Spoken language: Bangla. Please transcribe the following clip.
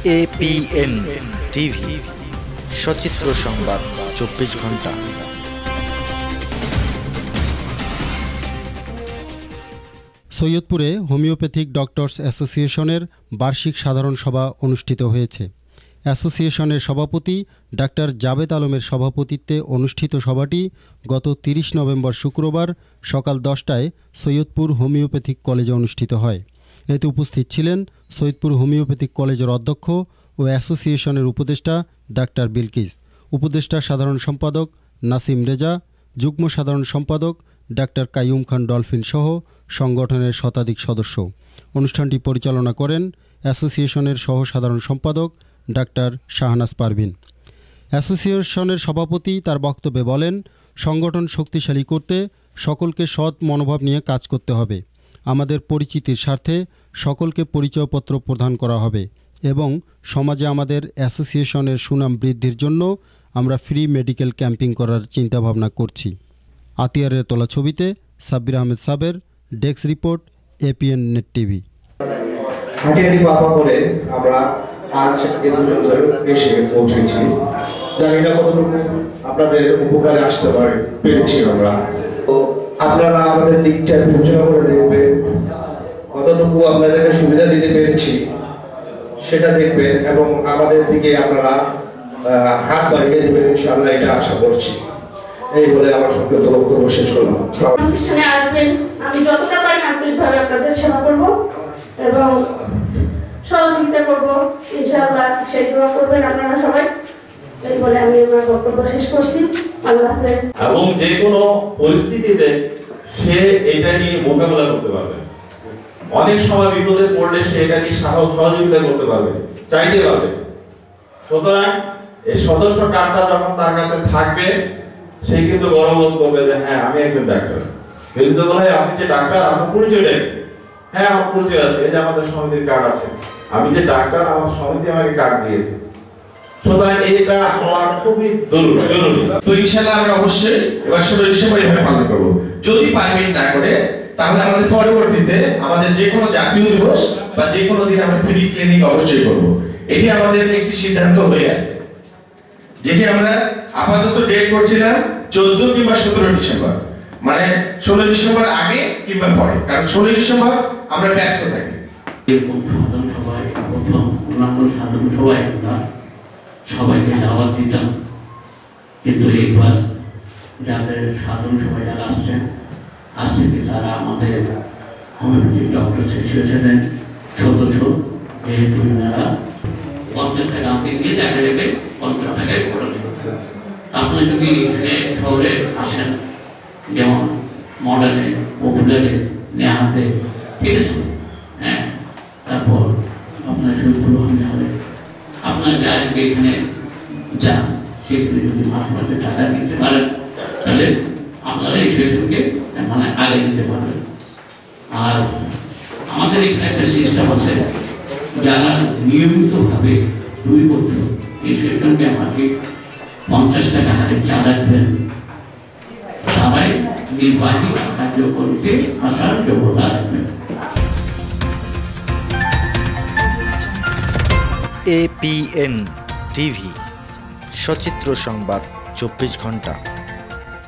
APN টিভি সচিত্র সংবাদ 24 ঘন্টা। সৈয়দপুরে হোমিওপ্যাথিক ডক্টরস অ্যাসোসিয়েশনের বার্ষিক সাধারণ সভা অনুষ্ঠিত হয়েছে। অ্যাসোসিয়েশনের সভাপতি ডাক্তার জাবেদ আলমের সভাপতিত্বে অনুষ্ঠিত সভাটি গত 30 নভেম্বর শুক্রবার সকাল 10টায় সৈয়দপুর হোমিওপ্যাথিক কলেজে অনুষ্ঠিত হয়। এতে উপস্থিত ছিলেন সৈয়দপুর হোমিওপ্যাথিক কলেজের অধ্যক্ষ ও অ্যাসোসিয়েশনের উপদেষ্টা ডাক্তার বিলকিস, উপদেষ্টা সাধারণ সম্পাদক নাসিম রেজা, যুগ্ম সাধারণ সম্পাদক ডাক্তার কাইয়ুম খান ডলফিন সহ সংগঠনের শতাধিক সদস্য। অনুষ্ঠানটি পরিচালনা করেন অ্যাসোসিয়েশনের সহ সাধারণ সম্পাদক ডাক্তার শাহনাজ পারভিন। অ্যাসোসিয়েশনের সভাপতি তার বক্তব্যে বলেন, সংগঠন শক্তিশালী করতে সকলকে সৎ মনোভাব নিয়ে কাজ করতে হবে। আমাদের পরিচিতির স্বার্থে সকলকে পরিচয়পত্র প্রদান করা হবে এবং সমাজে আমাদের অ্যাসোসিয়েশনের সুনাম বৃদ্ধির জন্য আমরা ফ্রি মেডিকেল ক্যাম্পিং করার চিন্তাভাবনা করছি। আতিয়ারের তোলা ছবিতে Sabbir Ahmed Saber, desk report, APN net TV. হাঁটিহাঁটি পাপা করে আমরা আজ এ পর্যন্ত এসে পৌঁছেছি। জানি না কতটুকু আপনাদের উপকারে আসতে পেরেছি আমরা। তো আপনারা আমাদের দিকটা বিবেচনা করে দেখবেন, কতটুকু আপনাদেরকে সুবিধা দিতে পেরেছি সেটা দেখবেন এবং আমাদের দিকে আপনারা হাত বাড়িয়ে দেবেন ইনশাআল্লাহ, এটা আশা করছি। এই বলে আমার সংক্ষিপ্ত বক্তব্য শেষ করলাম। অনুষ্ঠানে আসবেন, আমি যতটা পারি আন্তরিকভাবে আপনাদের সেবা করব এবং সহযোগিতা করব ইনশাআল্লাহ। সেই দোয়া করবেন আপনারা সবাই। এই বলে আমি আমার বক্তব্য শেষ করছি। আল্লাহ হাফেজ। এবং যে কোনো পরিস্থিতিতে সে এটা নিয়ে মোকাবেলা করতে পারবে। অনেক সময় বিপদে পড়লে সে এটা নিয়ে সহযোগিতা করতে পারবে, চাইতে পারবে। সুতরাং এই সদস্য কার্ডটা যখন তার কাছে থাকবে, সে কিন্তু গর্ববোধ করবে যে হ্যাঁ আমি একজন ডাক্তার। কিন্তু বলে আপনি যে ডাক্তার, আপনার পরিচয় নেই। হ্যাঁ আমার পরিচয় আছে, এই যে আমাদের সমিতির কার্ড আছে, আমি যে ডাক্তার, আমার সমিতি আমাকে কার্ড দিয়েছে। সুতরাং এটা হওয়া খুবই জরুরি। তো ইনশাআল্লাহ আমরা অবশ্যই এবার 16 ডিসেম্বর এভাবে পালন করব। যদি পারমিট না করে তাহলে আমাদের পরবর্তীতে আমাদের যে কোনো জাতীয় দিবস বা যে কোনো দিন আমরা ফ্রি ক্লিনিক অবশ্যই করব। এটি আমাদের একটি সিদ্ধান্ত হয়ে আছে, যেটি আমরা আপাতত ডেট করছিলাম 14 কিংবা 17 ডিসেম্বর, মানে 16 ডিসেম্বর আগে কিংবা পরে, কারণ 16 ডিসেম্বর আমরা ব্যস্ত থাকি। এরকম সাধারণ সভায় প্রথম অন্যান্য সাধারণ সভায় আমরা সবাইকে দাওয়াত দিতাম, কিন্তু এইবার যাদের সাধারণ সভায় যারা আসছেন, আজ থেকে তারা আমাদের হোমিওপ্যাথিক ডক্টর অ্যাসোসিয়েশনের সদস্য। যেহেতু এনারা 50 টাকা আপনি নিয়ে দেখা যাবে 50 টাকায় খরচ। আপনি যদি শহরে আসেন, যেমন মডার্নে, পপুলারে, নেহাতে, ঠিক আছে, হ্যাঁ, তারপর আপনার শুরু হবে আপনার ডাইরেক্ট এখানে যান, সেগুলি যদি মাসে টাকা দিতে পারেন তাহলে আপনারা এই সেশনকে মানে আগে দিতে পারবেন। আর আমাদের এখানে একটা সিস্টেম আছে, যারা নিয়মিতভাবে 2 বছর এই সেশনকে আমাকে 50 টাকা হারে চাঁদা দেবেন, সবাই নির্বাহী কার্যকরীতে আসার যোগ্যতা রাখবেন। APN টিভি সচিত্র সংবাদ 24 ঘন্টা।